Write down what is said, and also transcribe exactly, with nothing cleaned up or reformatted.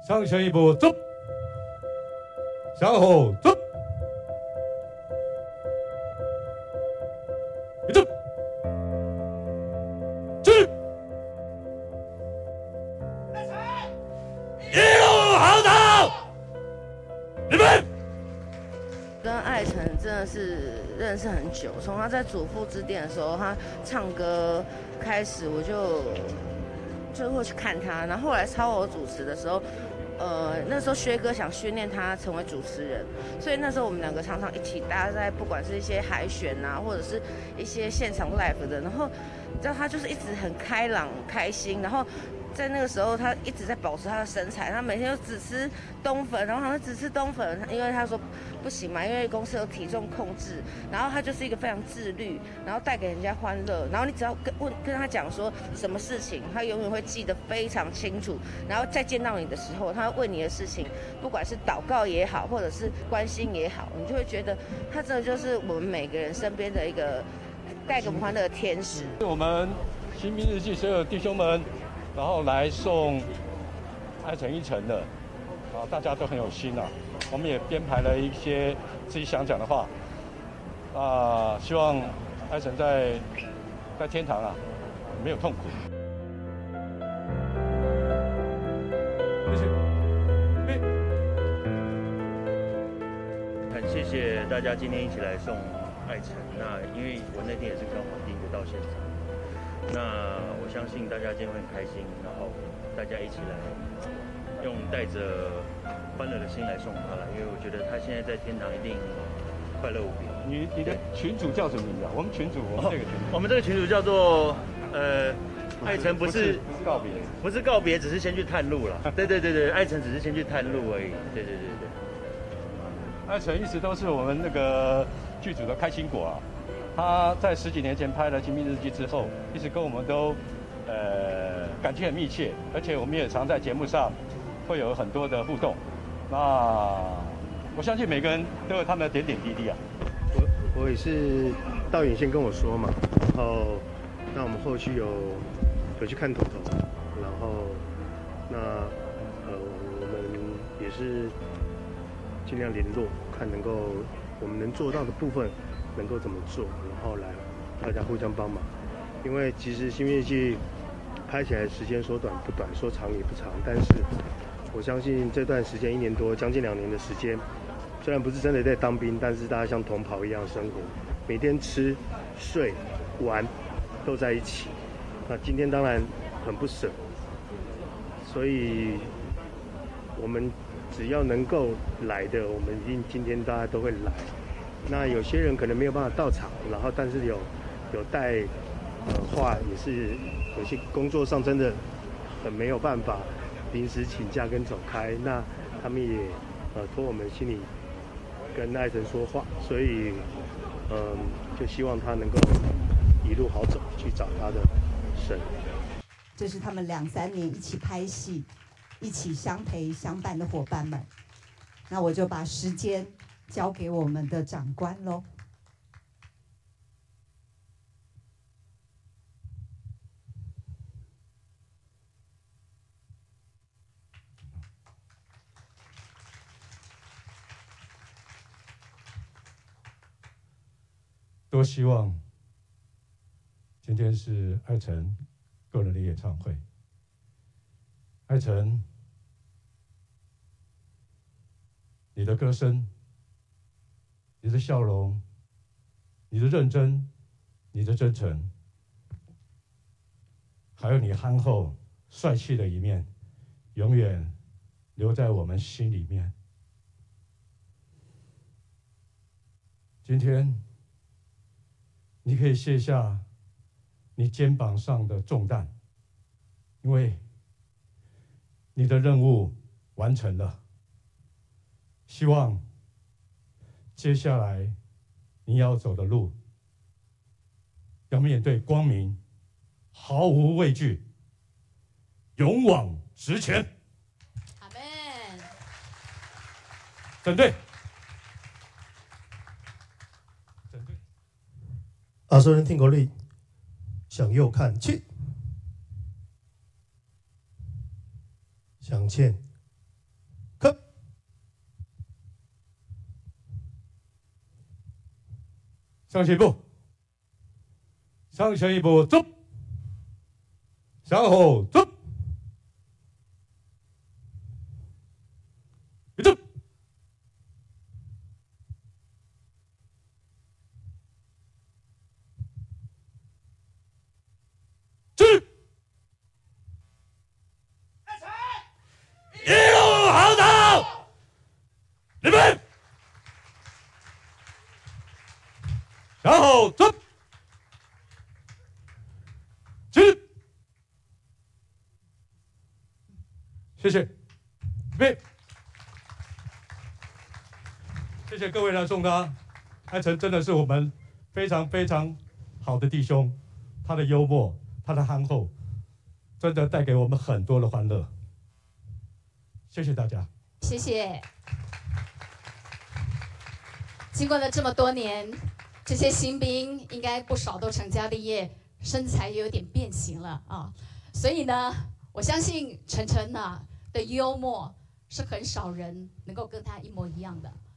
向前一步走，向后走，一走，去，一路好走，你们。 跟艾成真的是认识很久，从他在主妇之店的时候，他唱歌开始，我就就会去看他。然后后来超偶主持的时候，呃，那时候薛哥想训练他成为主持人，所以那时候我们两个常常一起搭在不管是一些海选啊，或者是一些现场 live 的。然后你知道他就是一直很开朗开心，然后。在那个时候，他一直在保持他的身材，他每天都只吃冬粉，然后好像只吃冬粉，因为他说不行嘛，因为公司有体重控制，然后他就是一个非常自律，然后带给人家欢乐，然后你只要跟问跟他讲说什么事情，他永远会记得非常清楚，然后再见到你的时候，他会为你的事情，不管是祷告也好，或者是关心也好，你就会觉得他真的就是我们每个人身边的一个带给我们欢乐的天使。 我们新兵日记所有弟兄们。然后来送艾成一程的，啊，大家都很有心啊。我们也编排了一些自己想讲的话，啊，希望艾成在在天堂啊没有痛苦。 谢谢。 很谢谢大家今天一起来送艾成。那因为我那天也是刚好第一个到现场。那我相信大家今天会很开心，然后大家一起来用带着欢乐的心来送他来，因为我觉得他现在在天堂一定快乐无比。 你你的群主叫什么名字啊？我们群主，我们这个群主， 哦、我们这个群主叫做呃，艾成不是不是告别， 不是告别，只是先去探路了。对对对对，艾成只是先去探路而已。对对对对， 艾成一直都是我们那个剧组的开心果啊。他在十几年前拍了《新兵日记》之后，一直跟我们都，呃，感情很密切，而且我们也常在节目上会有很多的互动。那我相信每个人都有他们的点点滴滴啊。 我我也是导演先跟我说嘛，然后那我们后续有有去看头头，然后那呃我们也是尽量联络，看能够我们能做到的部分。能够怎么做，然后来大家互相帮忙。因为其实《新兵日记》拍起来时间说短不短，说长也不长，但是我相信这段时间一年多，将近两年的时间，虽然不是真的在当兵，但是大家像同袍一样生活，每天吃、睡、玩都在一起。那今天当然很不舍，所以我们只要能够来的，我们一定今天大家都会来。那有些人可能没有办法到场，然后但是有有带呃话，也是有些工作上真的很没有办法临时请假跟走开，那他们也呃托我们心里跟艾成说话，所以嗯、呃、就希望他能够一路好走，去找他的神。 这是他们两三年一起拍戏、一起相陪相伴的伙伴们。那我就把时间交给我们的长官喽。 多希望今天是艾成个人的演唱会。艾成，你的歌声，你的笑容，你的认真，你的真诚，还有你憨厚帅气的一面，永远留在我们心里面。今天你可以卸下你肩膀上的重担，因为你的任务完成了。希望接下来你要走的路，要面对光明，毫无畏惧，勇往直前。 阿们。 整队。整队。 阿说人听国力，向右看齐，向前向前一步，向前一步，走，向后走，一走，去，一路好走，你们。然后走，起，谢谢，预备，谢谢各位来送他。艾成真的是我们非常非常好的弟兄，他的幽默，他的憨厚，真的带给我们很多的欢乐。谢谢大家， 谢谢。经过了这么多年。这些新兵应该不少都成家立业，身材也有点变形了啊。所以呢，我相信晨晨呢的幽默是很少人能够跟他一模一样的。